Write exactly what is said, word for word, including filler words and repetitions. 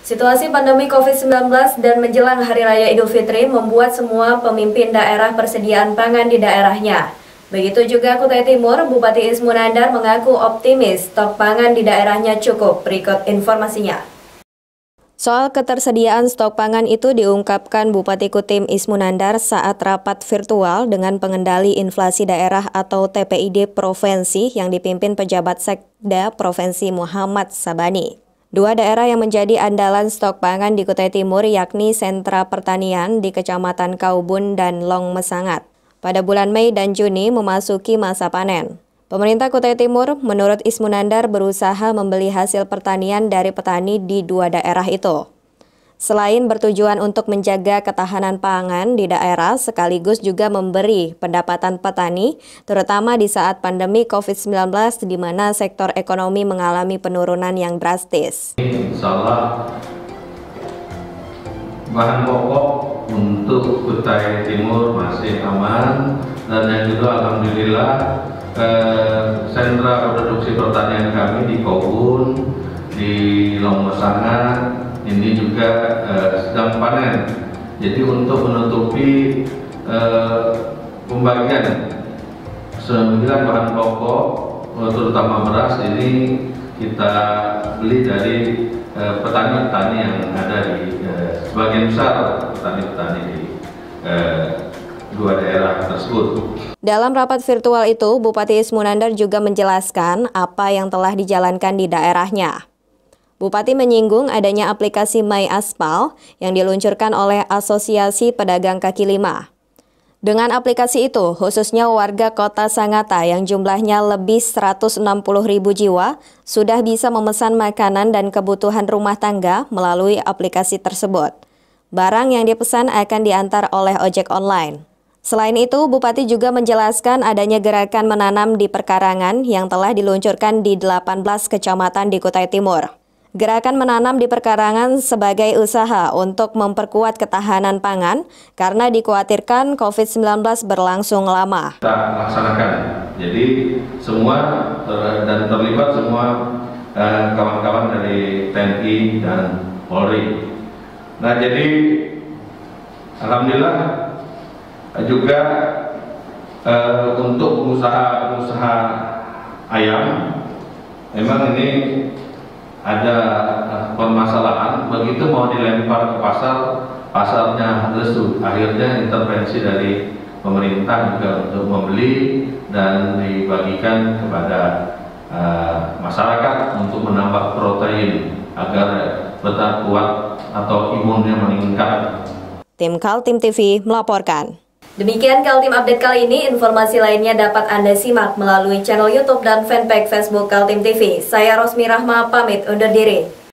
Situasi pandemi covid sembilan belas dan menjelang Hari Raya Idul Fitri membuat semua pemimpin daerah persediaan pangan di daerahnya. Begitu juga Kutai Timur, Bupati Ismunandar mengaku optimis stok pangan di daerahnya cukup. Berikut informasinya. Soal ketersediaan stok pangan itu diungkapkan Bupati Kutim Ismunandar saat rapat virtual dengan pengendali inflasi daerah atau T P I D Provinsi yang dipimpin pejabat Sekda Provinsi Muhammad Sabani. Dua daerah yang menjadi andalan stok pangan di Kutai Timur yakni sentra pertanian di Kecamatan Kaubun dan Long Mesangat. Pada bulan Mei dan Juni memasuki masa panen. Pemerintah Kutai Timur menurut Ismunandar berusaha membeli hasil pertanian dari petani di dua daerah itu. Selain bertujuan untuk menjaga ketahanan pangan di daerah, sekaligus juga memberi pendapatan petani, terutama di saat pandemi covid sembilan belas di mana sektor ekonomi mengalami penurunan yang drastis. Insya Allah bahan pokok untuk Kutai Timur masih aman, dan yang kedua alhamdulillah eh, sentra produksi pertanian kami di Kaubun, di Long Mesangat ini juga eh, sedang panen. Jadi untuk menutupi eh, pembagian sembilan bahan pokok terutama beras ini kita beli dari petani-petani eh, yang ada di eh, sebagian besar petani-petani di eh, dua daerah tersebut. Dalam rapat virtual itu, Bupati Ismunandar juga menjelaskan apa yang telah dijalankan di daerahnya. Bupati menyinggung adanya aplikasi My Aspal yang diluncurkan oleh Asosiasi Pedagang Kaki Lima. Dengan aplikasi itu, khususnya warga Kota Sangatta yang jumlahnya lebih seratus enam puluh ribu jiwa, sudah bisa memesan makanan dan kebutuhan rumah tangga melalui aplikasi tersebut. Barang yang dipesan akan diantar oleh ojek online. Selain itu, Bupati juga menjelaskan adanya gerakan menanam di perkarangan yang telah diluncurkan di delapan belas kecamatan di Kutai Timur. Gerakan menanam di perkarangan sebagai usaha untuk memperkuat ketahanan pangan karena dikhawatirkan covid sembilan belas berlangsung lama. Kita laksanakan, jadi semua ter dan terlibat semua kawan-kawan eh, dari T N I dan Polri. Nah, jadi alhamdulillah juga eh, untuk pengusaha-pengusaha ayam memang ini ada permasalahan, begitu mau dilempar ke pasar, pasarnya lesu. Akhirnya intervensi dari pemerintah juga untuk membeli dan dibagikan kepada uh, masyarakat untuk menambah protein agar tetap kuat atau imunnya meningkat. Tim Kaltim T V melaporkan. Demikian Kaltim Update kali ini. Informasi lainnya dapat Anda simak melalui channel YouTube dan fanpage Facebook Kaltim T V. Saya Rosmi Rahma pamit undur diri.